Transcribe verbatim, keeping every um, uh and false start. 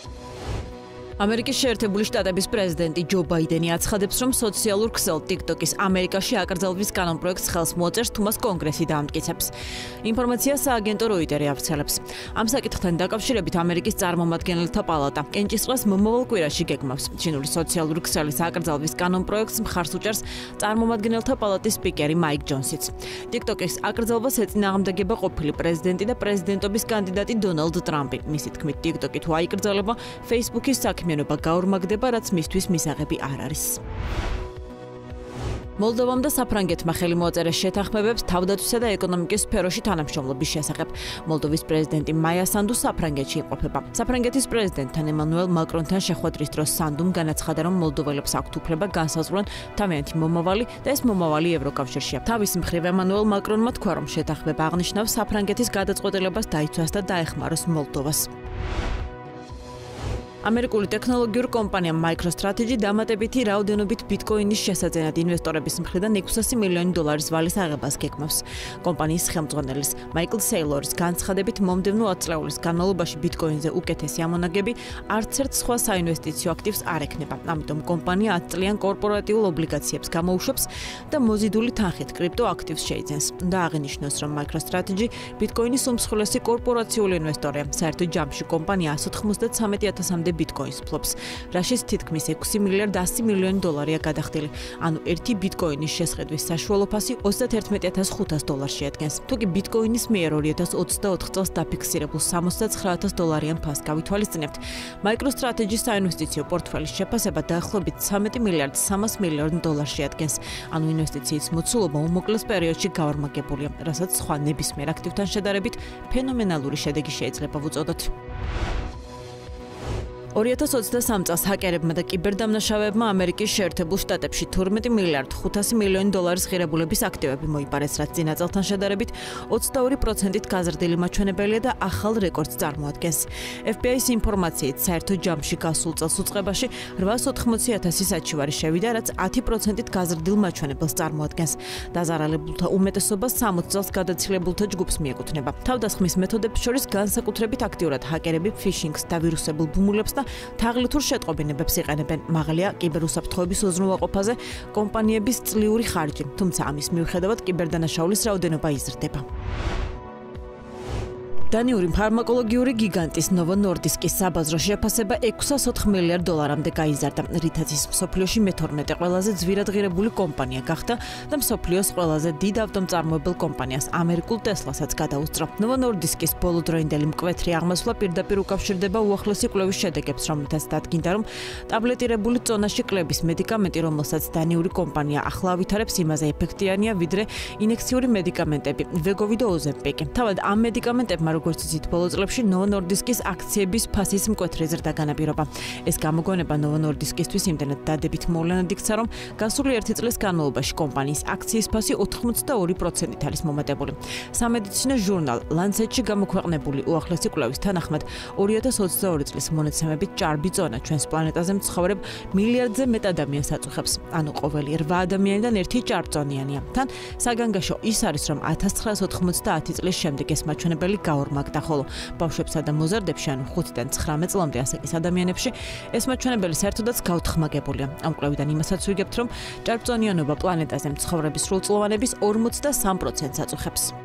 ამერიკის შეერთებული შტატების პრეზიდენტი ჯო ბაიდენი აცხადებს, რომ სოციალურ ქსელ TikTok-ის ამერიკაში აკრძალვის კანონპროექტს ხელს მოაწერს, თუ მას კონგრესი დაამტკიცებს. ინფორმაციას სააგენტო როიტერი ავრცელებს. ამ საკითხთან დაკავშირებით ამერიკის წარმომადგენელთა პალატა კენჭისყრას მომავალ კვირაში გეგმავს. ჩინური სოციალური ქსელის აკრძალვის კანონპროექტს მხარს უჭერს წარმომადგენელთა პალატის სპიკერი მაიკ ჯონსიც. TikTok-ის აკრძალვას ეწინააღმდეგება ყოფილი პრეზიდენტი და პრეზიდენტობის კანდიდატი დონალდ ტრამპი. მისი თქმით, TikTok-ი თუ აიკრძალება, Facebook-ის საქმიანობა გაორმაგდება, რაც მისთვის მისაღები არ არის. მოლდოვამ და საფრანგეთმა ხელი მოაწერეს შეთანხმებებს თავდაცვისა და ეკონომიკის სფეროში თანამშრომლობის შესახებ. მოლდოვის პრეზიდენტი მაია სანდუ საფრანგეთში იმყოფება. საფრანგეთის პრეზიდენტთან ემანუელ მაკრონთან შეხვედრის დროს სანდუმ განაცხადა, რომ მოლდოველებს აქვთ უფლება განსაზღვრონ თავიანთი მომავალი და ეს მომავალი ევროკავშირშია. თავის მხრივ ემანუელ მაკრონმა თქვა, რომ შეთანხმება აღნიშნავს საფრანგეთის გადაწყვეტილებას დაიცვას და დაეხმაროს მოლდოვას. ამერიკული ტექნოლოგიურ კომპანია MicroStrategy დამატებითი რაოდენობით ბიტკოინის შესაძენად ინვესტორების მხრიდან ექვსასი მილიონი დოლარის ვალის აღებას გეგმავს. კომპანიის ხელმძღვანელის მაიკლ სეილორის განცხადებით, მომდევნო ათ წლეულის განმავლობაში ბიტკოინზე უკეთესი ამონაგები არც ერთ სხვა საინვესტიციო აქტივს არ ექნება. ამიტომ კომპანია ათ წლიან კორპორატიულ ობლიგაციებს გამოუშვებს და მოზიდული თანხით კრიპტოაქტივს შეიძენს. უნდა აღინიშნოს, რომ MicroStrategy ბიტკოინის უმსხვილესი კორპორაციული ინვესტორია. საერთო ჯამში კომპანია ას ოცდამეტ ათასამდე ბიტკოინს ფლობს, რაშიც თითქმის ექვსი მილიარდ ასი მილიონი დოლარია გადახდილი. ანუ ერთი ბიტკოინის შესყიდვის საშუალო ფასი ოცდაათერთმეტი ათას ხუთას დოლარს შეადგენს. თუკი ბიტკოინის მიერ ორი ათას ოცდაოთხ წელს დაფიქსირებულ სამოცდაცხრა ათას დოლარიან ფასს გავითვალისწინებთ, MicroStrategy-ის საინვესტიციო პორტფელის შეფასება დაახლოებით ცხრამეტი მილიარდ სამას მილიონი დოლარს შეადგენს. ანუ ინვესტიციის მოცულობა უმოკლეს პერიოდში გაორმაგებულია, რასაც სხვა ნებისმიერ აქტივთან შედარებით ფენომენალური შედეგი შეიძლება ვუწოდოთ. ორი ათას ოცდასამ წელს ჰაკერებმა და კიბერდამნაშავეებმა ამერიკის შეერთებულ შტატებში თორმეტი მილიარდ ხუთასი მილიონი დოლარის ღირებულების აქტივები მოიპარეს, რაც წინა წელთან შედარებით ოცდაორი პროცენტით გაზრდილი მაჩვენებელია და ახალ რეკორდს წარმოადგენს. ეფ ბი აის ინფორმაციით, საერთო ჯამში გასულ წელს უწყებაში რვაას ოთხმოცი ათასი საჩივარი შევიდა, რაც ათი პროცენტით გაზრდილ მაჩვენებელს წარმოადგენს. დაზარალებულთა უმეტესობა სამოც წელს გადაცილებულთა ჯგუფს მიეკუთვნება. თავდასხმის მეთოდებს შორის განსაკუთრებით აქტიურად ჰაკერები ფიშინგს და ვირუსებულ ბუმულებს და თაღლითურ შეტყობინებებს იყენებენ. მაღალია კიბერუსაფრთხოების უზრუნველყოფაზე კომპანიების წლიური ხარჯი, თუმცა ამის მიუხედავად კიბერდანაშაულის რაოდენობა იზრდება. დანიური ფარმაკოლოგიური გიგანტის Novo Nordiskis საბაზრო შეფასება ექვსას ოთხ მილიარდ დოლარამდე გაიზარდა, რითაც ის მსოფლიოში მეთორმეტე ყველაზე ძვირადღირებული კომპანია გახდა და მსოფლიოს ყველაზე დიდ ავტომწარმოებელ კომპანიას ამერიკულ Tesla-საც გადაუსწრო. Novo Nordiskis ბოლოდროინდელი მკვეთრი აღმასვლა პირდაპირ უკავშირდება უახლესი კვლევის შედეგებს, რომელთაც დადგინდა, რომ ტაბლეტირებული წონაში კლების მედიკამენტი, რომელსაც დანიური კომპანია ახლა ავითარებს, იმაზე ეფექტიანია, ვიდრე ინექციური მედიკამენტები, Wegovy და Ozempic. თავად ამ მედიკამენტებმა როგორც იცით, ბოლო წლებში Novo Nordiskis აქციების ფასის მკვეთრი ზრდა განაპირობა. ეს გამოგონება Novo Nordiskisთვის იმდენად დადებით მოვლენად იქცა, რომ გასული ერთი წლის განმავლობაში კომპანიის აქციის ფასი ოთხმოცდაორი პროცენტით არის მომატებული. სამედიცინო ჟურნალ Lancet-ში გამოქვეყნებული უახლესი კვლევის თანახმად, ორი ათას ოცდაორი წლის მონაცემებით ჭარბი წონა ჩვენს პლანეტაზე მცხოვრებ მილიარდზე მეტ ადამიანს აწუხებს. ანუ ყოველი რვა ადამიანიდან ერთი ჭარბწონიანია. თან საგანგაშო ის არის, რომ ათას ცხრაას ოთხმოცდაათი წლის შემდეგ ეს მაჩვენებელი გაორმაგდა, ხოლო ბავშვებსა და მოზარდებში, ანუ ხუთიდან ცხრამეტ წლამდე ასაკის ადამიანებში ეს მაჩვენებელი საერთოდაც გაუთხმაგებულია. ამ კვლევიდან იმასაც ვიგებთ, რომ ჭარბწონიანობა პლანეტაზე მცხოვრების სრულწლოვანების ორმოცდასამ პროცენტს აწუხებს.